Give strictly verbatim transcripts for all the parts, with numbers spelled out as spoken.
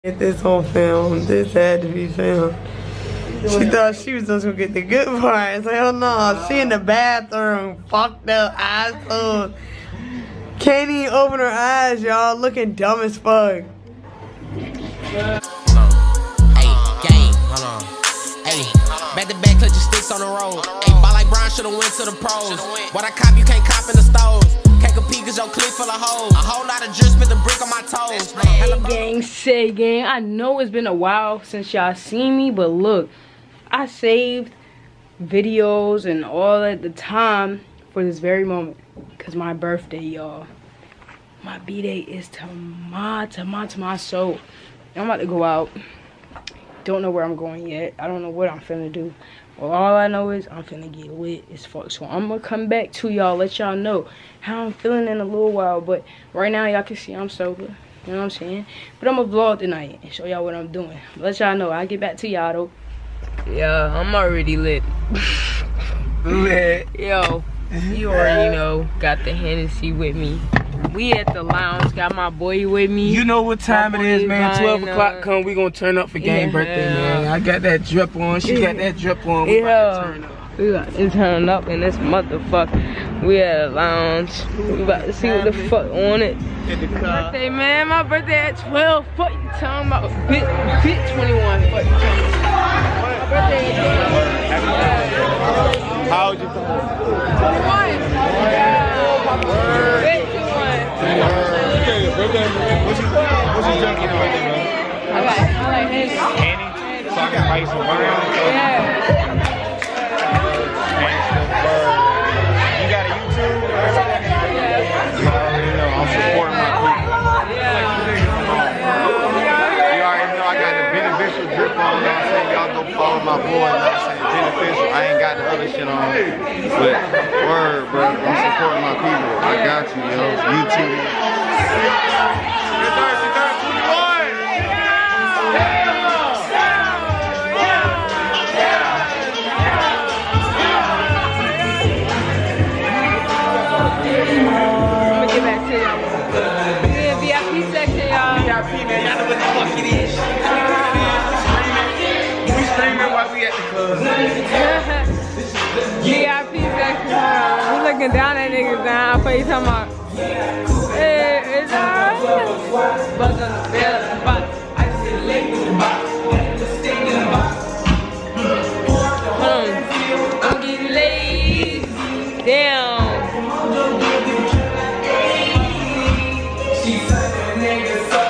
Get this on film. This had to be filmed. She thought she was just gonna get the good parts. Hell no. She in the bathroom, fucked up, eyes closed. Can't even open her eyes, y'all. Looking dumb as fuck. Hold on. Hey, gang. Hold on. Hey, back to back, clutch your sticks on the road. Hey, ball like Brian should've went to the pros. What I cop, you can't cop in the stores. Can't compete cause your clip full of hoes. A whole lot of drip, spit the brick on my toes. Hey gang, say gang, I know it's been a while since y'all seen me, but look, I saved videos and all at the time for this very moment. Cause my birthday, y'all. My B-day is tomorrow, tomorrow, tomorrow. So I'm about to go out. Don't know where I'm going yet. I don't know what I'm finna do. Well, all I know is I'm finna get lit as fuck. So I'm gonna come back to y'all, let y'all know how I'm feeling in a little while. But right now, y'all can see I'm sober. You know what I'm saying? But I'm gonna vlog tonight and show y'all what I'm doing. Let y'all know. I'll get back to y'all, though. Yeah, I'm already lit. Lit. Yo, you already know. Got the Hennessy with me. We at the lounge, got my boy with me. You know what time it is, man. twelve o'clock come, we gonna turn up for gang yeah. birthday, man. I got that drip on, she got that drip on. We yeah. about to turn up. We got to turn up in this motherfucker. We at the lounge. We about to see what the fuck on it. In the car. Birthday, man. My birthday at twelve. Fuck you talking about? Bit, bit twenty-one. Fuck you talking about? My birthday is twenty-one. How old you? twenty-one. Yeah. Bit twenty-one. Birthday? What you, what you drinking on birthday, man? I like, I like Henny. Henny? So I can buy you some water? Yeah. You got a YouTube? Yeah. You already know, I'm supporting my people. You already know I got the beneficial drip on. You know what I'm saying? Y'all go follow my boy. You know what I'm saying? Beneficial. I ain't got the other shit on. But word, bro. I'm supporting my people. I got you, yo. YouTube. V I P section, we looking down at niggas down. For you talking about, hey, it's alright. Buzz on the bell, but I just lay in the box. Stay in the box. Hmm. I'm getting lazy. Damn. She said that nigga so.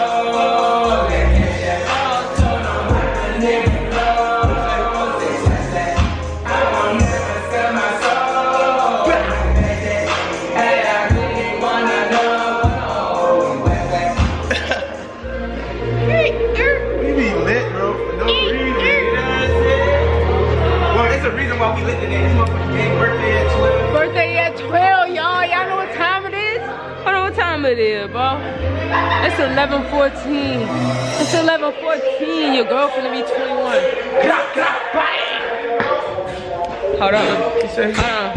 It is, bro. It's eleven fourteen. It's eleven fourteen. Your girl finna be twenty-one. Hold on. Hold on.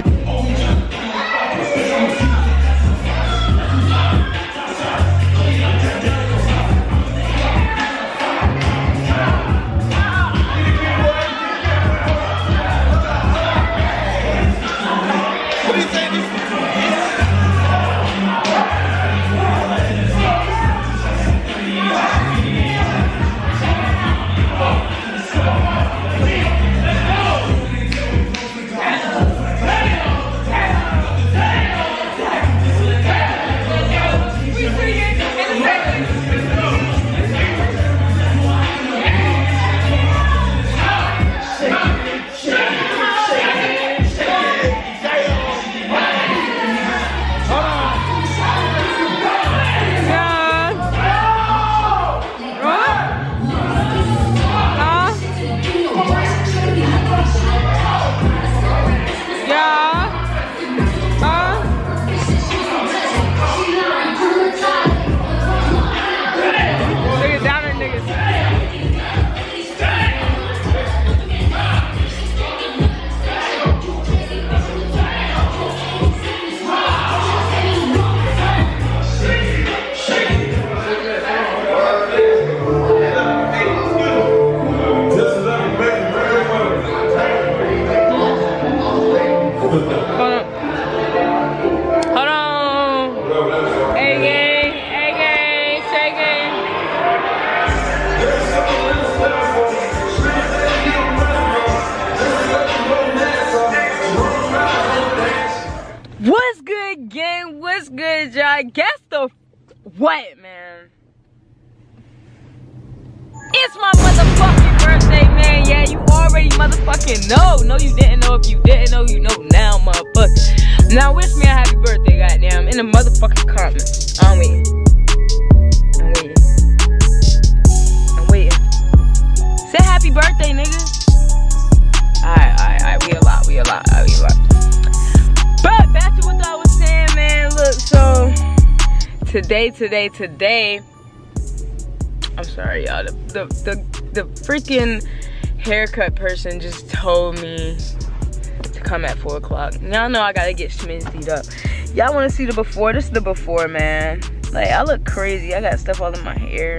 Hey! I guess the what, man? It's my motherfucking birthday, man. Yeah, you already motherfucking know. No, you didn't know. If you didn't know, you know now, motherfucker. Now wish me a happy birthday, goddamn, in the motherfucking comments. I'm waiting. I'm waiting. I'm waiting. Say happy birthday, nigga. Alright, alright, alright. We a lot. We a lot. Alright, we a lot. But back to what I was saying, man. Look, so today, today, today. I'm sorry, y'all. The, the the the freaking haircut person just told me to come at four o'clock. Y'all know I gotta get schminzied up. Y'all want to see the before? This is the before, man. Like, I look crazy. I got stuff all in my hair.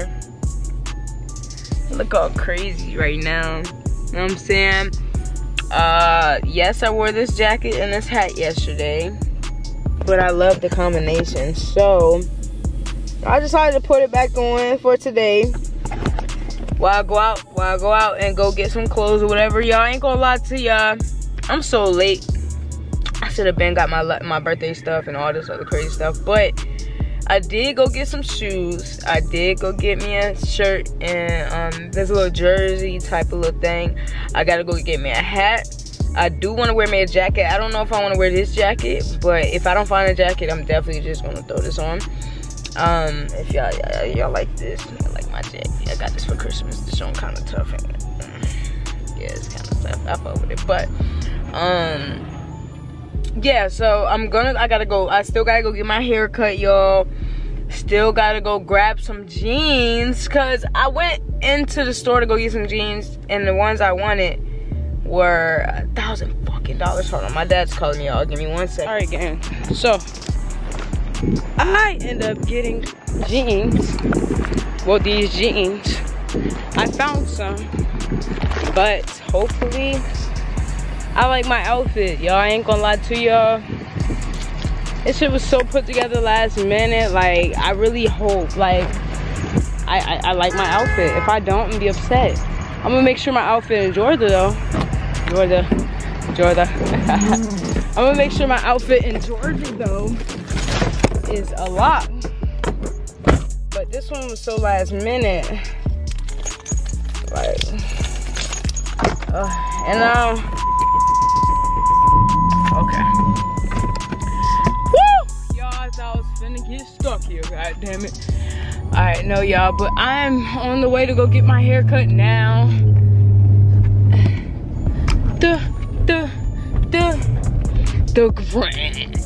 I look all crazy right now. You know what I'm saying? Uh, yes, I wore this jacket and this hat yesterday, but I love the combination. So I decided to put it back on for today. While I go out, while I go out and go get some clothes or whatever. Y'all ain't gonna lie to y'all. I'm so late. I should have been got my my birthday stuff and all this other crazy stuff. But I did go get some shoes. I did go get me a shirt and um, this little jersey type of little thing. I gotta go get me a hat. I do want to wear me a jacket. I don't know if I want to wear this jacket, but if I don't find a jacket, I'm definitely just gonna throw this on. Um, if y'all y'all like this, I like my jacket. I got this for Christmas. This one kind of tough. And, uh, yeah, it's kind of tough. I fuck with it, but um, yeah. So I'm gonna. I gotta go. I still gotta go get my hair cut, y'all. Still gotta go grab some jeans, cause I went into the store to go get some jeans, and the ones I wanted were a thousand fucking dollars. Hold on, my dad's calling me, y'all. Give me one second. All right, gang. So I end up getting jeans. Well, these jeans. I found some, but hopefully I like my outfit. Y'all, I ain't gonna lie to y'all. This shit was so put together last minute. Like, I really hope, like, I, I, I like my outfit. If I don't, I'm gonna be upset. I'm gonna make sure my outfit in Georgia, though. Georgia. Georgia. I'm gonna make sure my outfit in Georgia, though, is a lot. But this one was so last minute. Like, uh, and now, okay. Woo! Y'all, I thought I was finna get stuck here, god damn it. Alright, no y'all, but I'm on the way to go get my hair cut now. The, the, the, the Grange.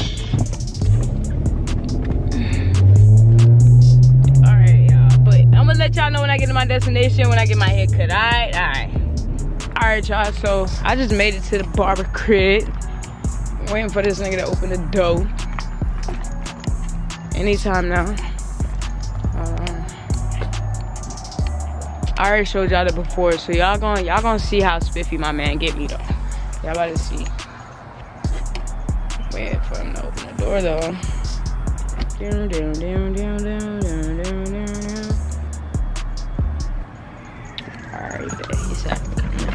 I'm gonna let y'all know when I get to my destination, when I get my hair cut. Alright, alright. Alright, y'all. So I just made it to the barber crib. Waiting for this nigga to open the door. Anytime now. Um, I already showed y'all that before, so y'all gonna y'all gonna see how spiffy my man get me though. Y'all about to see. Waiting for him to open the door though. Down, down, down, down, down, down, down, down. Alright, he's out.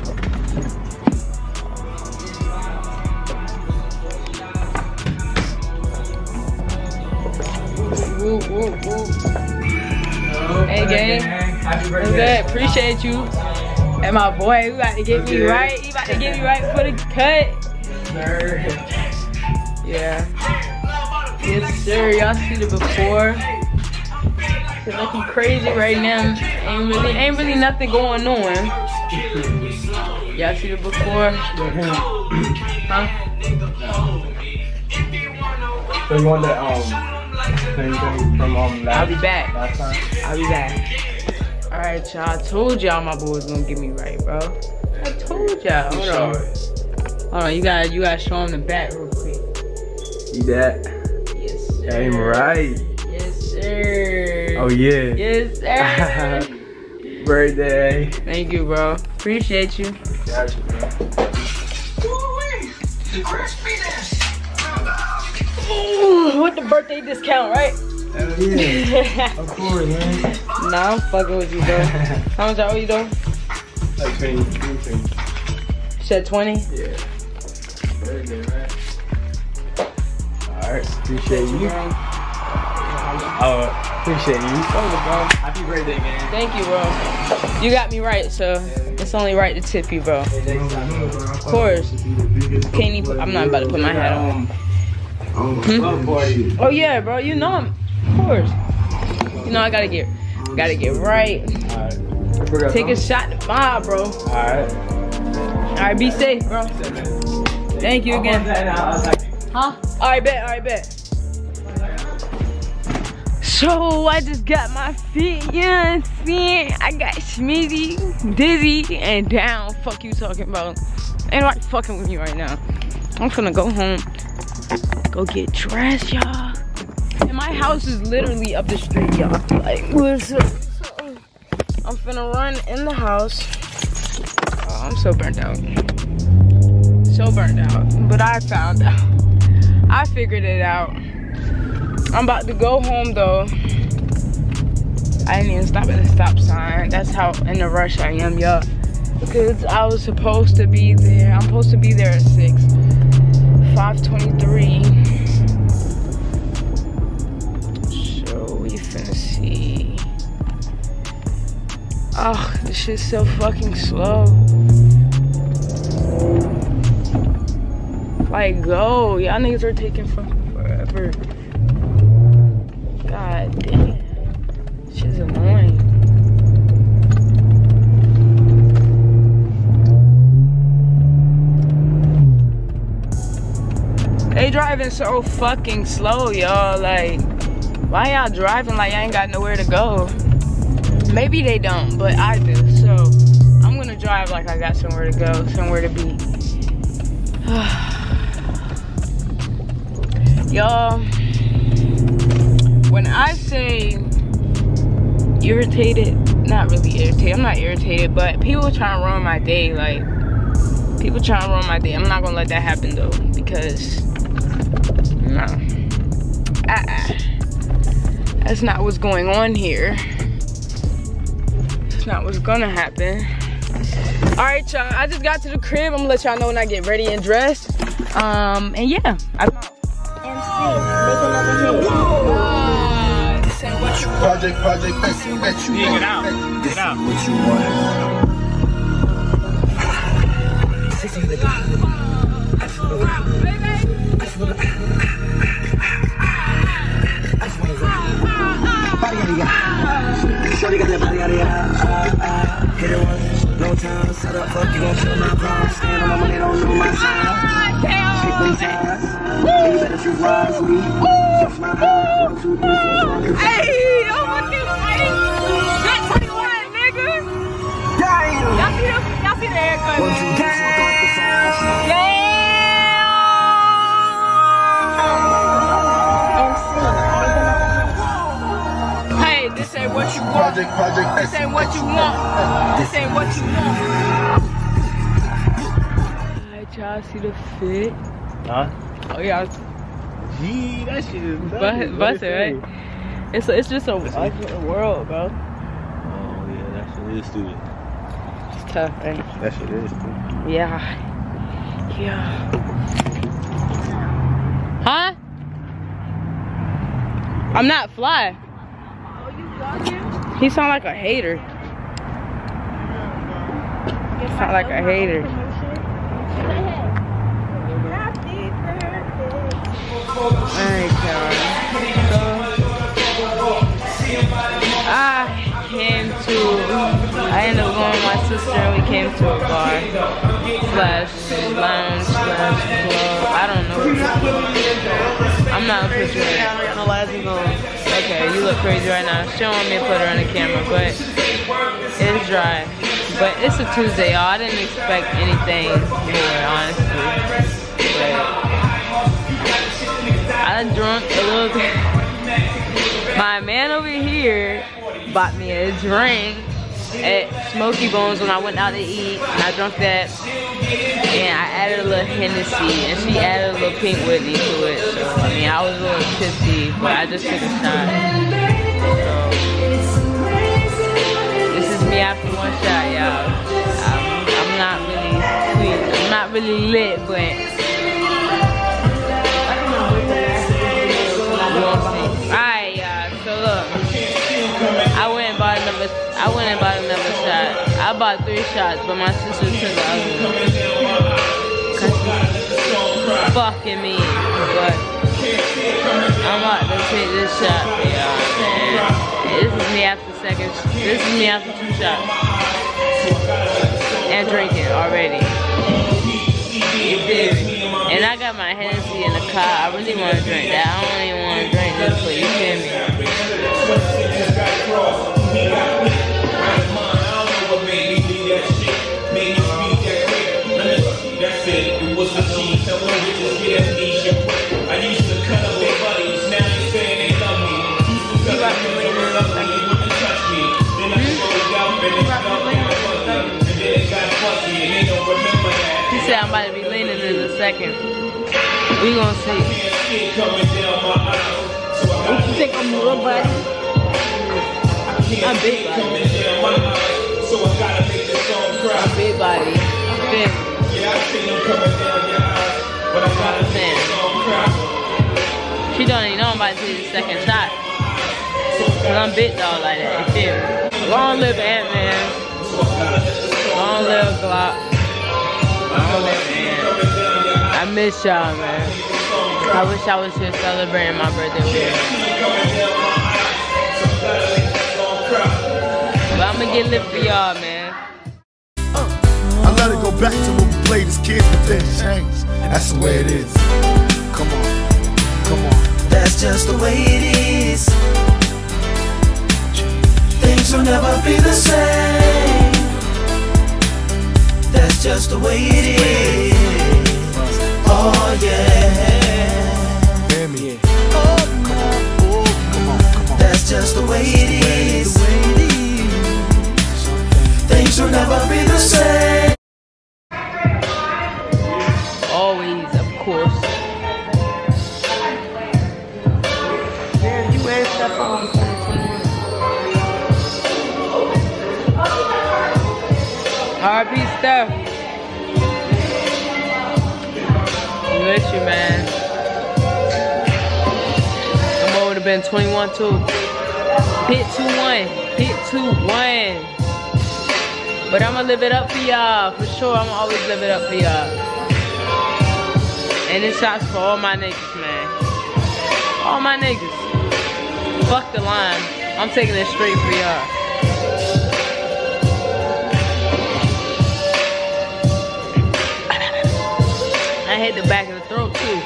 Woo, woo, woo. Hey, gang. Happy birthday. Good. Appreciate you. And my boy, you about to get me right. You about to get me right for the cut. Sir. Yeah. Yes, sir. Y'all see the before. It's looking crazy right now. Ain't really, ain't really nothing going on. Y'all see the before? Huh? So you want that um same thing from um last? I'll be back. Last time? I'll be back. All right, y'all. I told y'all my boy was gonna get me right, bro. I told y'all. Hold on. Hold on. You gotta, you gotta show him the back real quick. See that? Yes, sir. Aim right. Yes, sir. Oh yeah. Yes, sir. Birthday. Thank you, bro. Appreciate you. Gotcha, bro. Ooh, with the birthday discount, right? Hell yeah. Of course, man. Nah, I'm fucking with you, bro. How much I owe you, though? Like twenty, twenty. You said twenty? Yeah. Birthday, right? Alright, appreciate you. Bro. Oh, appreciate you. Happy birthday, man. Thank you, bro. You got me right, so it's only right to tip you, bro. Of course. Can't even, I'm not about to put my hat on. Hmm? Oh yeah, bro. You know I'm. Of course. You know I gotta get, gotta get right. Alright. Take a shot to mine, bro. Alright. Alright, be safe, bro. Thank you again. Huh? Alright, bet. Alright, bet. So I just got my feet, you know what I'm saying? I got Schmizzy, Dizzy, and down. Fuck you talking about? Ain't nobody fucking with me right now. I'm finna go home, go get dressed, y'all. And my house is literally up the street, y'all. Like, what's up? I'm finna run in the house. Oh, I'm so burnt out. So burnt out. But I found out. I figured it out. I'm about to go home though. I didn't even stop at the stop sign. That's how in a rush I am, y'all. Because I was supposed to be there. I'm supposed to be there at six. five twenty-three. So we finna see. Oh, this shit's so fucking slow. Like, go. Y'all niggas are taking fucking forever. God damn. Shit's annoying. They driving so fucking slow, y'all. Like, why y'all driving like y'all ain't got nowhere to go? Maybe they don't, but I do. So, I'm gonna drive like I got somewhere to go, somewhere to be. Y'all, when I say irritated, not really irritated, I'm not irritated, but people trying to ruin my day, like, people trying to ruin my day. I'm not gonna let that happen though, because, no. Uh-uh. That's not what's going on here. That's not what's gonna happen. Alright, y'all, I just got to the crib. I'm gonna let y'all know when I get ready and dressed. Um, and yeah, I'm out. Project, project, bet you, bet you. Yeah, get out. Get out. What you want? Shorty got that body out of ya. Hit it once, no time. Set up, fuck you gon' show my palm. Stand on my money, don't know my time. Take them ties. Hey, you better choose wisely. Just my heart. One, two, three, four, five. Hey, oh my God, Got twenty-one, nigga. Damn. Y'all see the, y'all see the haircut? One, two, three, four, five. Damn. Hey, this ain't what you want. Project, project, This ain't what you want. This ain't what you want. Alright, y'all see the fit? Huh? Oh yeah. Gee, that shit is Bust, bust it, right? It's it's just a, a world, bro. Oh yeah, that shit is stupid. It's tough, right? That shit is stupid. Yeah. Yeah. Huh? I'm not fly. He sound like a hater. He sound like a hater. Alright, y'all. So, I came to, I ended up going with my sister and we came to a bar slash lounge slash club. I don't know. I'm not picturing it. Okay, you look crazy right now. She don't want me to put her on the camera, but it's dry. But it's a Tuesday, y'all. I didn't expect anything more, honestly. But I drunk a little bit. My man over here bought me a drink at Smoky Bones when I went out to eat, and I drank that, and I added a little Hennessy, and she added a little Pink Whitney to it. So I mean, I was a little tipsy, but I just took a shot. So this is me after one shot, y'all. I'm, I'm not really sweet. I'm not really lit, but you won't see. Alright, y'all. I went and bought another shot. I bought three shots, but my sister took the other one. Cause she's fucking me. But I'm about to take this shot for y'all, man. This is me after second. This is me after two shots. And drinking already. You feel me? And I got my Hennessy in the car. I really want to drink that. I don't even want to drink this, but you feel me? He said I'm about to be leaning in a second. We gonna see. What you think I'm little buddy? I'm big body. I'm big body. Big. She don't even know I'm about to take the second shot. Cause I'm big dog like that. You feel me? Long live Ant-Man. Long live Glock. Long live Ant. I miss y'all, man. I wish I was here celebrating my birthday with you. But I'm gonna get lit for y'all, man. I let it go back to when we played as kids, but then changed. That's the way it is. Come on, come on. That's just the way it is. Things will never be the same. That's just the way it is. Oh yeah. Hear me. Oh, come on, oh, come on, come on. That's just the way it is. Things will never be the same. Always, of course. Man, you wear stuff on. R I P Steph. We miss you, man. I'm over to been twenty-one two. Hit two one. Hit two one. But I'ma live it up for y'all. For sure, I'ma always live it up for y'all. And this shot's for all my niggas, man. All my niggas. Fuck the line. I'm taking it straight for y'all. I hit the back of the throat too.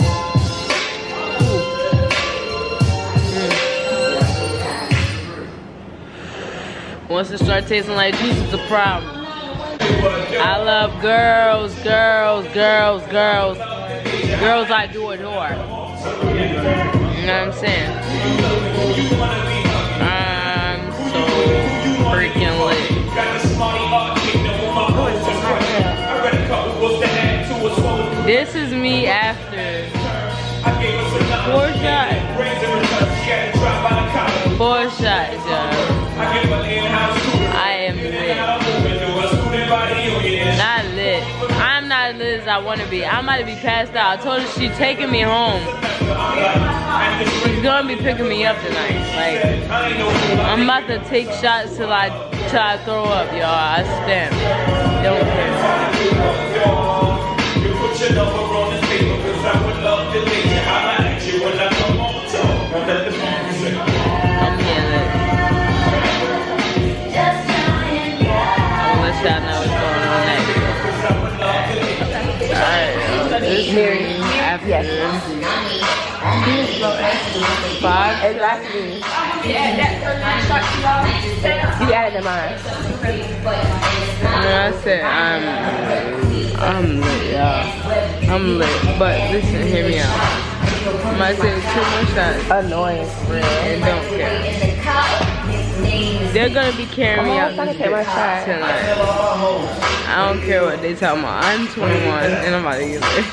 Mm. Once it starts tasting like juice, it's a problem. I love girls, girls, girls, girls. Girls I do adore. You know what I'm saying? I'm so freaking lit. This is me after four shots. Four shots, y'all. I am lit. Not lit. I'm not lit as I want to be. I'm about to be passed out. I told her she's taking me home. She's gonna be picking me up tonight. Like, I'm about to take shots till I till I throw up, y'all. I stand. Don't care. I'm getting lit. I'll let y'all know what's going on next. Alright, this is after five. Exactly. You added to mine. You know, I said I'm, I'm lit, y'all. I'm lit. But listen, hear me out. I might say two more shots. Annoying, for real. And don't care. They're gonna be carrying me out this bitch tonight. I don't care what they tell me. I'm twenty-one and I'm about to get lit.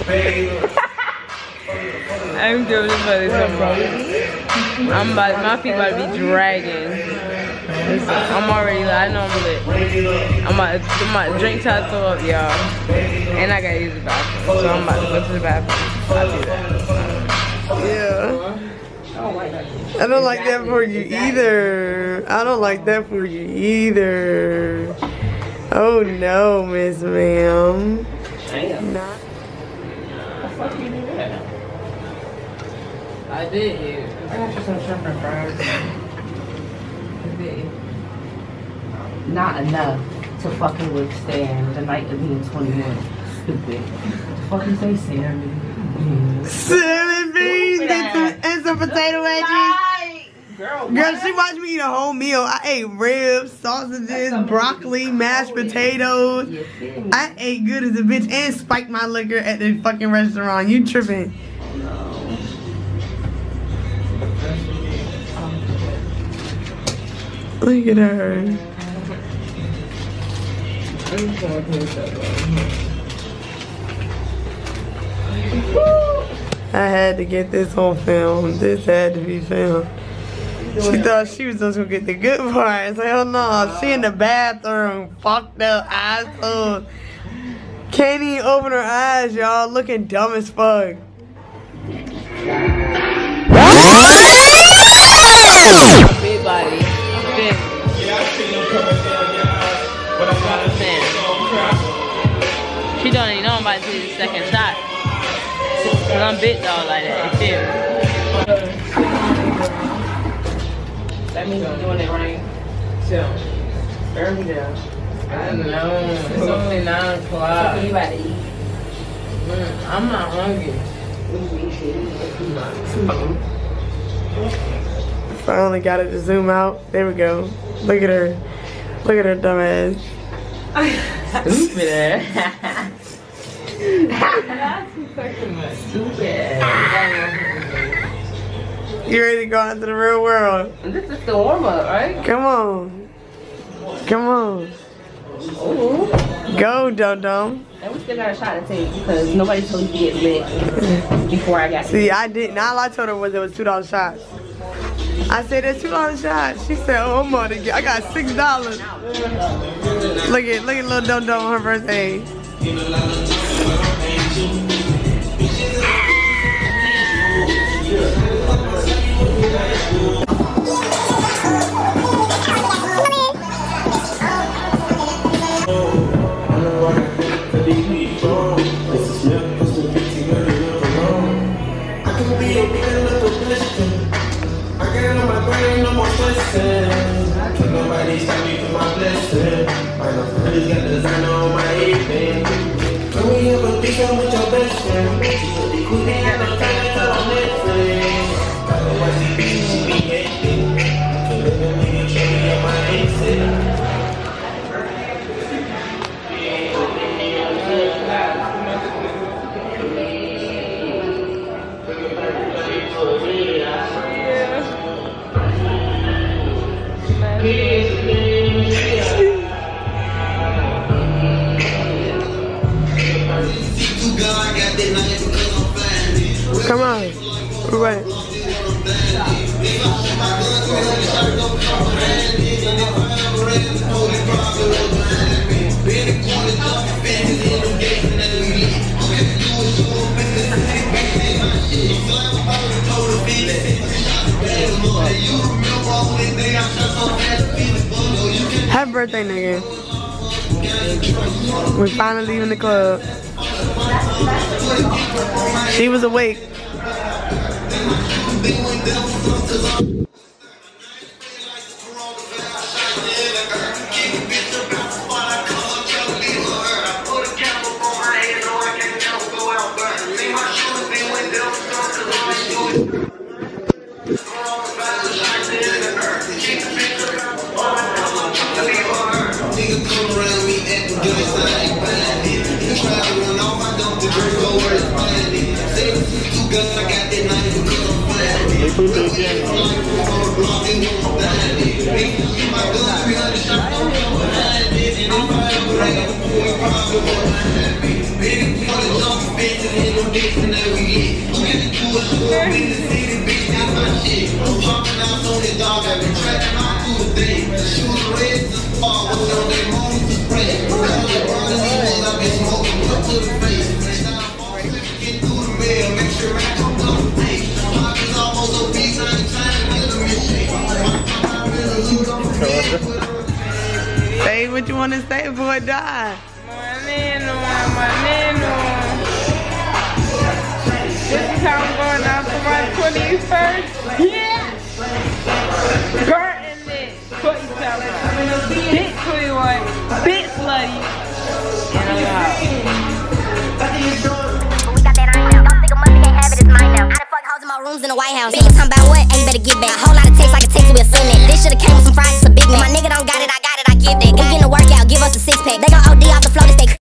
I don't care what they tell me. I'm about, my feet about to be dragging. Listen, I'm already lit. I know I'm lit. I'm about, I'm about to drink till I throw up, y'all. And I gotta use the bathroom. So I'm about to go to the bathroom. I'll do that. Yeah. don't like that. I don't like that for you either. I don't like that for you either. Oh no, Miss Ma'am. Damn. Not. Fuck you do that? I did. I got you some shrimp and fries. I did. Not enough to fucking withstand the night of being twenty-one. Stupid. What the fuck you say, Sammy? Seven beans and some, and some potato wedges. Girl, Girl, she watched me eat a whole meal. I ate ribs, sausages, broccoli, mashed potatoes. I ate good as a bitch and spiked my liquor at the fucking restaurant. You tripping. Look at her. I had to get this on film. This had to be filmed. She thought she was just gonna get the good parts. Hell no. She in the bathroom, fucked up, eyes closed. Can't even open her eyes, y'all. Looking dumb as fuck. Big body. Big. She don't even know I'm about to take the second shot. Cause I'm big dog like that. You feel me? that means I'm doing it right. Chill. Early down. I know. It's only nine o'clock. You about to eat? Mm, I'm not hungry. Finally got it to zoom out. There we go. Look at her. Look at her dumb ass. Stupid ass. Stupid. You ready to go out into the real world? This is the warm up, right? Come on. Come on. Ooh. Go, dum-dum. And we still got a shot to take because nobody told you to get lit before I got See, I didn't. All I told her was it was two dollar shots. I said, there's two dollar shots. She said, oh, I'm about to get, I got six dollars. Look at, look at little dum-dum on her birthday. Come on, we're ready. Happy birthday, nigga. We're finally leaving the club. She was awake. Make sure I don't go. Hey, almost a piece. what you want to say before it dies. Maneno, maneno. This is how I'm going out for my twenty-first. Yeah! Burning it. twenty-seven. Bit twenty-one. Bit slutty. And I'm out. We got that iron now. Don't think a mother can't have it, it's mine now. I done fuck hoes in my rooms in the White House. Bitch, talking about what? Hey, you better get back. A whole lot of text like a text, we'll send it. This should've came with some fries, it's a Big Mac. My nigga don't got it, I got it, I give that. We getting a workout, give us a six pack. They gon' O D off the floor to stay